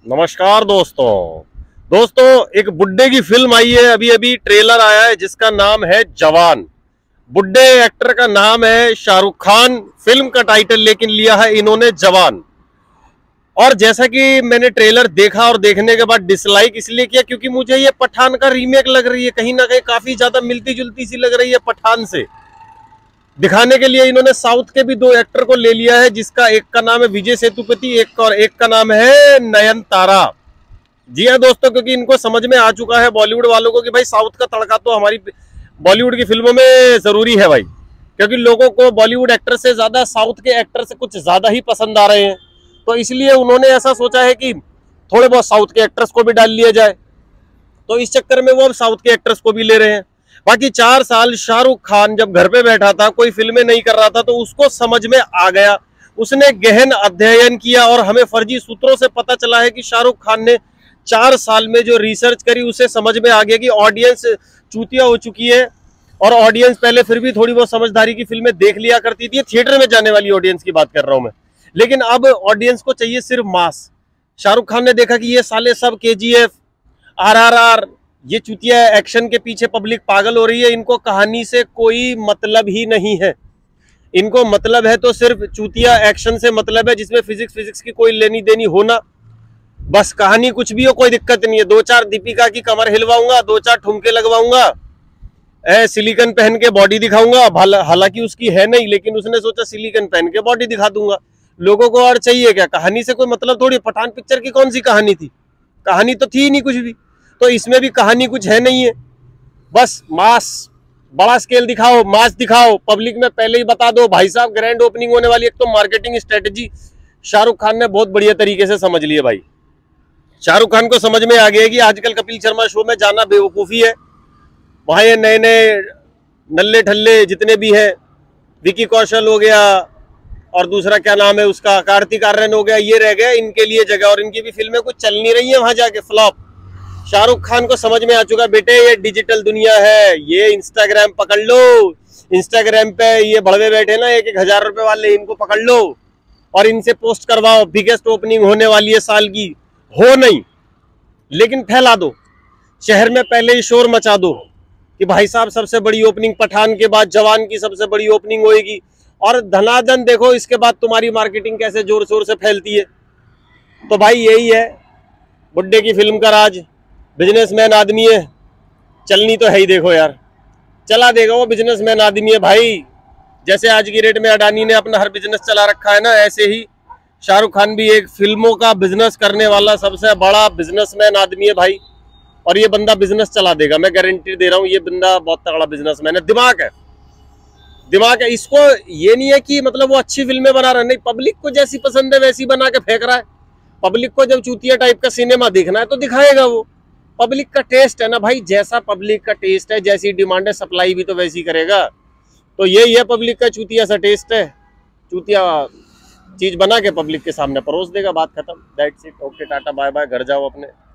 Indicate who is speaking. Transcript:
Speaker 1: नमस्कार दोस्तों एक बुड्ढे की फिल्म आई है, अभी अभी ट्रेलर आया है जिसका नाम है जवान। बुड्ढे एक्टर का नाम है शाहरुख खान, फिल्म का टाइटल लेकिन लिया है इन्होंने जवान। और जैसा कि मैंने ट्रेलर देखा और देखने के बाद डिसलाइक इसलिए किया क्योंकि मुझे ये पठान का रीमेक लग रही है, कहीं ना कहीं काफी ज्यादा मिलती जुलती सी लग रही है पठान से। दिखाने के लिए इन्होंने साउथ के भी दो एक्टर को ले लिया है, जिसका एक का नाम है विजय सेतुपति, एक का नाम है नयनतारा। जी हाँ दोस्तों, क्योंकि इनको समझ में आ चुका है बॉलीवुड वालों को कि भाई साउथ का तड़का तो हमारी बॉलीवुड की फिल्मों में जरूरी है भाई, क्योंकि लोगों को बॉलीवुड एक्टर से ज्यादा साउथ के एक्टर से कुछ ज्यादा ही पसंद आ रहे हैं। तो इसलिए उन्होंने ऐसा सोचा है कि थोड़े बहुत साउथ के एक्टर्स को भी डाल लिया जाए, तो इस चक्कर में वो अब साउथ के एक्टर्स को भी ले रहे हैं। बाकी 4 साल शाहरुख खान जब घर पे बैठा था, कोई फिल्में नहीं कर रहा था, तो उसको समझ में आ गया, उसने गहन अध्ययन किया और हमें फर्जी सूत्रों से पता चला है कि शाहरुख खान ने 4 साल में जो रिसर्च करी उसे समझ में आ गया कि ऑडियंस चूतिया हो चुकी है। और ऑडियंस पहले फिर भी थोड़ी बहुत समझदारी की फिल्में देख लिया करती थी, थिएटर में जाने वाली ऑडियंस की बात कर रहा हूं मैं, लेकिन अब ऑडियंस को चाहिए सिर्फ मास। शाहरुख खान ने देखा कि ये साले सब KGF, RRR, ये चुतिया एक्शन के पीछे पब्लिक पागल हो रही है, इनको कहानी से कोई मतलब ही नहीं है। इनको मतलब है तो सिर्फ चुतिया एक्शन से मतलब है, जिसमें फिजिक्स की कोई लेनी देनी होना, बस कहानी कुछ भी हो कोई दिक्कत नहीं है। 2-4 दीपिका की कमर हिलवाऊंगा, 2-4 ठुमके लगवाऊंगा, सिलिकन पहन के बॉडी दिखाऊंगा, हालांकि उसकी है नहीं, लेकिन उसने सोचा सिलिकन पहन के बॉडी दिखा दूंगा। लोगों को और चाहिए क्या? कहानी से कोई मतलब थोड़ी। पठान पिक्चर की कौन सी कहानी थी? कहानी तो थी नहीं कुछ भी। तो इसमें भी कहानी कुछ है नहीं है, बस मास, बड़ा स्केल दिखाओ, मास दिखाओ, पब्लिक में पहले ही बता दो भाई साहब ग्रैंड ओपनिंग होने वाली है। एक तो मार्केटिंग स्ट्रेटजी शाहरुख खान ने बहुत बढ़िया तरीके से समझ ली है भाई। शाहरुख खान को समझ में आ गया है कि आजकल कपिल शर्मा शो में जाना बेवकूफ़ी है। वहाँ ये नए नए नल्ले ठल्ले जितने भी हैं, विकी कौशल हो गया और दूसरा क्या नाम है उसका, कार्तिक आर्यन हो गया, ये रह गया इनके लिए जगह, और इनकी भी फिल्में कुछ चल नहीं रही है वहाँ जाके, फ्लॉप। शाहरुख खान को समझ में आ चुका, बेटे ये डिजिटल दुनिया है, ये इंस्टाग्राम पकड़ लो, इंस्टाग्राम पे ये भड़वे बैठे ना 1-1 हजार रुपए वाले, इनको पकड़ लो और इनसे पोस्ट करवाओ, बिगेस्ट ओपनिंग होने वाली है साल की। हो नहीं, लेकिन फैला दो, शहर में पहले ही शोर मचा दो कि भाई साहब सबसे बड़ी ओपनिंग पठान के बाद जवान की सबसे बड़ी ओपनिंग होगी, और धनाधन देखो इसके बाद तुम्हारी मार्केटिंग कैसे जोर शोर से फैलती है। तो भाई यही है बुड्ढे की फिल्म का राज। बिजनेसमैन आदमी है, चलनी तो है ही, देखो यार चला देगा वो, बिजनेसमैन आदमी है भाई। जैसे आज की रेट में अडानी ने अपना हर बिजनेस चला रखा है ना, ऐसे ही शाहरुख खान भी एक फिल्मों का बिजनेस करने वाला सबसे बड़ा बिजनेसमैन आदमी है भाई। और ये बंदा बिजनेस चला देगा, मैं गारंटी दे रहा हूँ। ये बंदा बहुत तगड़ा बिजनेसमैन है, दिमाग है, दिमाग है। इसको ये नहीं है कि मतलब वो अच्छी फिल्में बना रहा है, नहीं, पब्लिक को जैसी पसंद है वैसी बना के फेंक रहा है। पब्लिक को जब चूतिया टाइप का सिनेमा देखना है तो दिखाएगा वो, पब्लिक का टेस्ट है ना भाई, जैसा पब्लिक का टेस्ट है, जैसी डिमांड है, सप्लाई भी तो वैसी करेगा। तो यही है पब्लिक का चूतिया सा टेस्ट है, चूतिया चीज बना के पब्लिक के सामने परोस देगा, बात खत्म, दैट्स इट। ओके, टाटा बाय बाय, घर जाओ अपने।